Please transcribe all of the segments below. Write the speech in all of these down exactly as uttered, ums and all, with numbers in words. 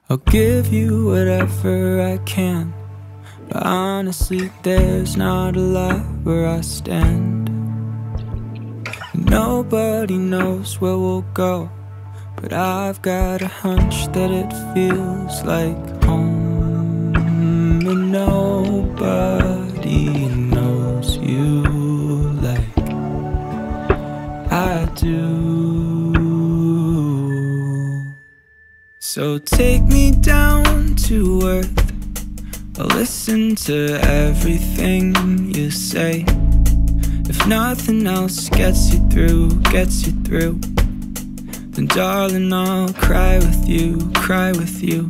I'll give you whatever I can, but honestly there's not a lot where I stand. Nobody knows where we'll go, but I've got a hunch that it feels like home. And nobody knows you like I do. So take me down to earth, I'll listen to everything you say. If nothing else gets you through, gets you through, then darling, I'll cry with you, cry with you.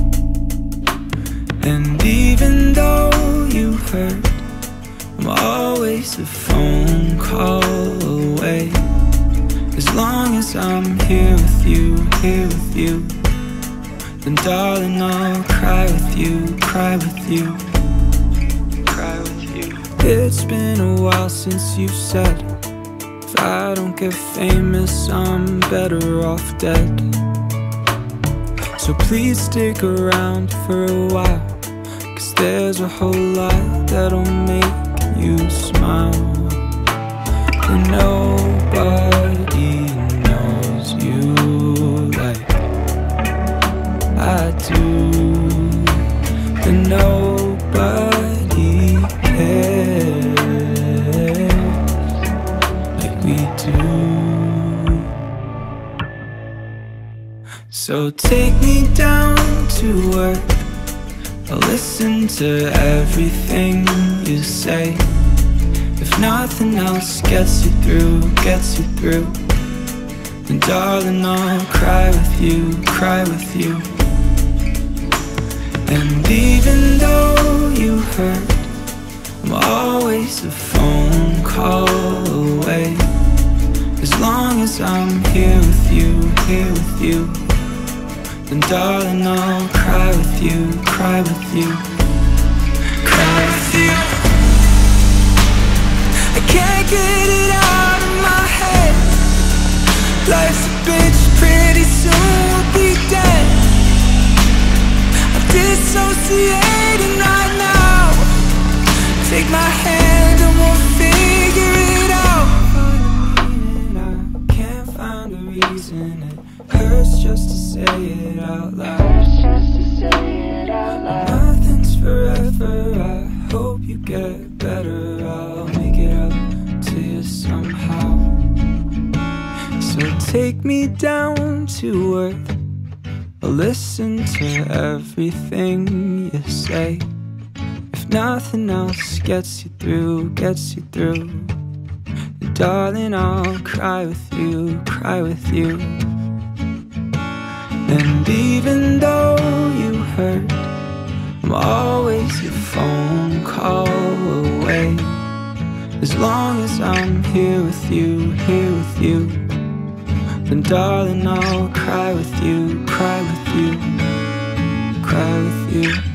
And even though you hurt, I'm always a phone call away. As long as I'm here with you, here with you, then darling, I'll cry with you, cry with you, cry with you. It's been a while since you've said, if I don't get famous, I'm better off dead. So please stick around for a while, 'cause there's a whole lot that'll make you smile. And nobody knows you like I do. And nobody cares like we do. So take me down to earth, I'll listen to everything you say. If nothing else gets you through, gets you through, then darling, I'll cry with you, cry with you. And even though you hurt, I'm always a phone call away. As long as I'm here with you, here with you, then darling, I'll cry with you, cry with you, cry with you. I can't get it out of my head. Life's a bitch, pretty soon we'll be dead. I'm dissociating right now. Take my hand and we'll figure it out. I can't find a reason. It hurts just to say it out loud. Nothing's forever, I hope you get better. I'll make it up to you somehow. So take me down to earth, I'll listen to everything you say. If nothing else gets you through, gets you through, then darling, I'll cry with you, cry with you. And even though you hurt, I'm always a phone call away. As long as I'm here with you, here with you, then darling, I'll cry with you, cry with you, cry with you.